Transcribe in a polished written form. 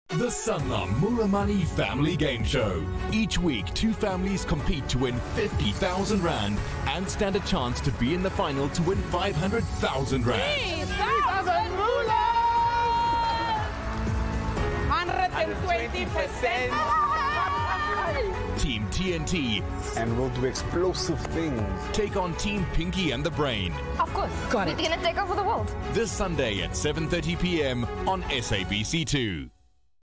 The Sanlam Moola-Money Family Game Show. Each week, two families compete to win 50,000 Rand and stand a chance to be in the final to win 500,000 Rand. 3,000 Moola! 120%! Team TNT. And we'll do explosive things. Take on Team Pinky and the Brain. Of course. Got it. We're going to take over the world. This Sunday at 7:30 p.m. on SABC2.